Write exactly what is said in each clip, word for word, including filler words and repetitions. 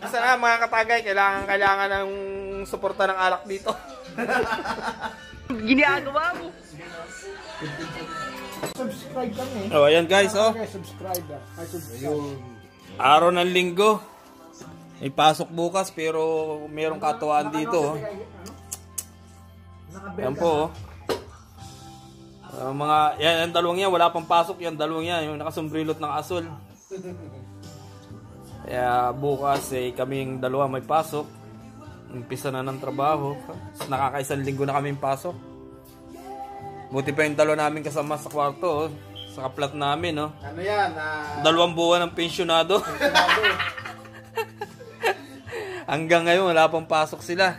Umpisa na mga katagay, kailangan kailangan ng suporta ng alak dito. Ginagawa mo. Subscribe kami. Oh, ayan guys, oh. Subscribe. Ay, subscribe. Araw ng linggo. May pasok bukas pero mayroong katuwaan dito, oh. Yan po, oh. Uh, mga, yan, yung dalawang yan, wala pang pasok yan, dalawang yan, yung nakasumbrilot ng asul. Kaya bukas, eh, kaming dalawa may pasok. Umpisa na ng trabaho. Nakakaisang linggo na kaming pasok. Buti pa yung dalawa namin kasama sa kwarto, oh. Sa kaplat namin, oh. Ano yan? Uh, Dalawang buwan ng pensyonado. Hanggang ngayon, wala pang pasok sila.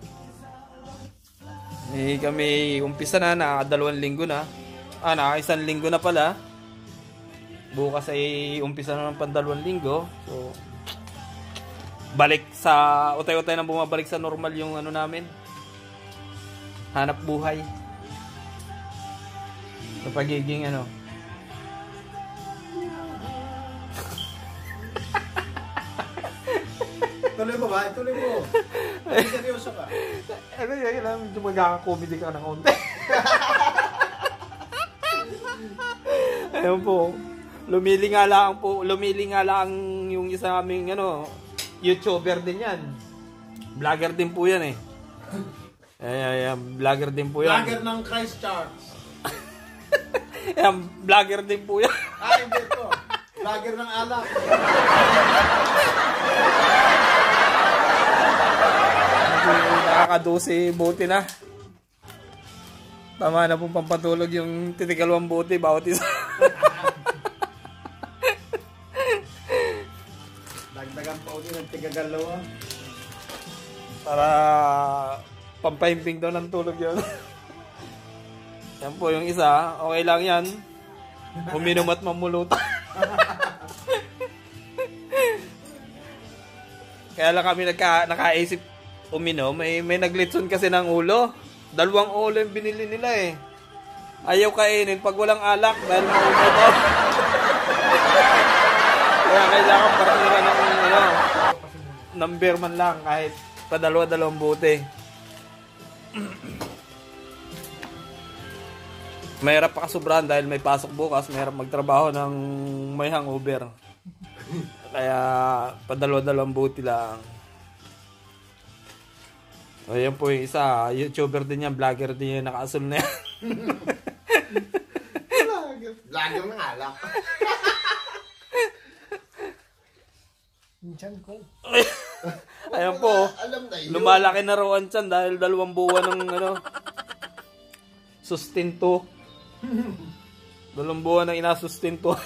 Eh, kami umpisa na, nakadalawang linggo na. Ah, nakakaisang linggo na pala. Bukas ay umpisa na ng pandalawang linggo. So, balik sa, utay-utay na bumabalik sa normal yung ano namin. Hanap buhay. Sa pagiging ano. Tuloy mo ba? Tuloy mo. Ay, seryoso ka. Ano yun, yun, medyo magkaka-comedy ka ng konti. Ayun po. Lumili nga lang po, lumili nga lang yung isa naming ano, YouTuber din yan. Vlogger din po yan eh. Ay, ay, ay, vlogger din po yan. Vlogger ng Christchurch. Ayan, vlogger din po yan. Ah, hindi po. Vlogger ng alak. Nakaka-dose buti na. Tama na pong pampatulog yung titikalawang buti bawat isa. Dagdagan pa ulit ng tigagalawa. Para pampahimping daw ng tulog yun. Yan po yung isa. Okay lang yan. Uminom at mamulutan. Kaya lang kami nagka, nakaisip uminom. May, may naglitson kasi ng ulo. Dalawang ulo yung binili nila eh. Ayaw kainin pag walang alak dahil maulo daw. Kaya kailangan partira ng ano, number man lang kahit padalawa-dalawang bote. Mahirap pa kasubrahan dahil may pasok bukas. Mahirap magtrabaho ng may hangover. Kaya padalawa-dalawang bote lang. Ayan po yung isa, YouTuber din yan, vlogger din yan, nakaasul na yan. Vlogger ng alak. Minsan ko. Ayan po, lumalaki na raw ang tiyan dahil dalawang buwan ng ano, sustento. Dalawang buwan ng inasustento.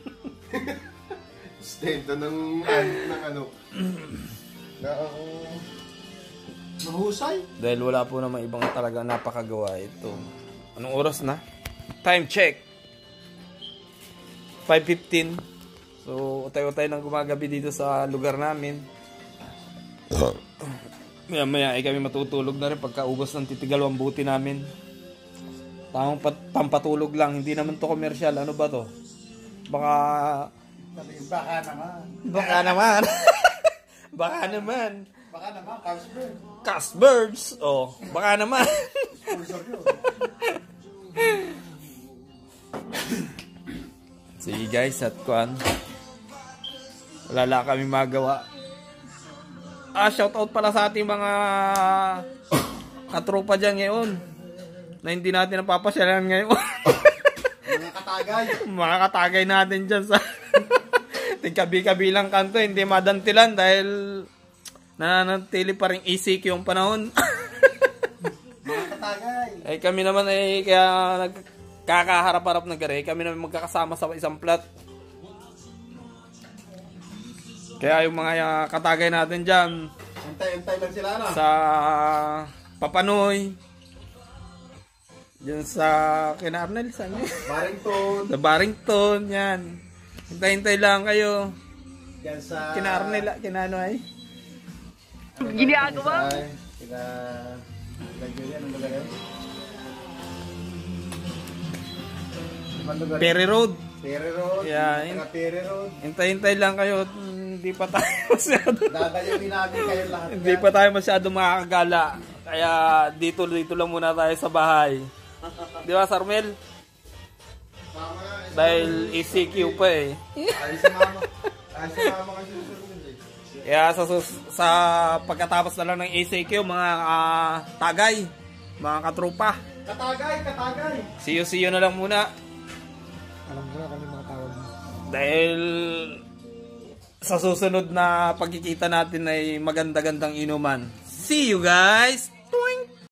Sustento ng, ng ano, na uh, mahusay. Dahil wala po naman ibang talaga napakagawa ito. Anong oras na? Time check. five fifteen. So, utay-utay nang gumagabi dito sa lugar namin. Maya-maya ay kami matutulog na rin pagkaubos ng titigalawang buti namin. Tamang pampatulog lang. Hindi naman to commercial. Ano ba to? Baka... Baka naman. Baka naman. Baka naman. Baka naman, Carlsberg. Castbirds. Oh, baka naman. Sige guys, at kuan. Wala lang kami magawa. Ah, shoutout pala sa ating mga katropa dyan ngayon. Na hindi natin napapasyalan ngayon. Mga katagay. Mga katagay natin dyan sa tingkabi-kabilang kanto. Hindi madantilan dahil nananatili pa rin E C Q yung panahon. Mga katagay. Ay kami naman ay kaya nagkakaharap-harap na gari. Kami naman magkakasama sa isang plot. Kaya yung mga katagay natin dyan Antay-antay lang sila na. sa Papanoy, dyan sa kina Arnel, saan yun? Barrington. Sa Barrington, yan. Hintay-hintay lang kayo. Yan sa... Kina Arnel, kina ano ay? Ginagawa mo. Kina... Lagyo yan, ang bagay. Perry Road. Ferry Road. Yeah, in- Ferry Road. Hintay-hintay lang kayo. Hindi pa tayo masyado. Dadayawin natin kayo lahat. Hindi pa tayo masyado makakagala. Kaya dito dito lang muna tayo sa bahay. Di ba, Sarmel? Mama nga. Dahil E C Q pa eh. Ay si mama. Ay si mama kasi susunod eh. Kaya sa, sus- sa pagkatapos na lang ng E C Q, mga ah, tagay, mga katrupa. Katagay, katagay. See you, see you na lang muna. Alam ko na kami mga tawag mo. Dahil sa susunod na pagkikita natin ay maganda-gandang inuman. See you guys!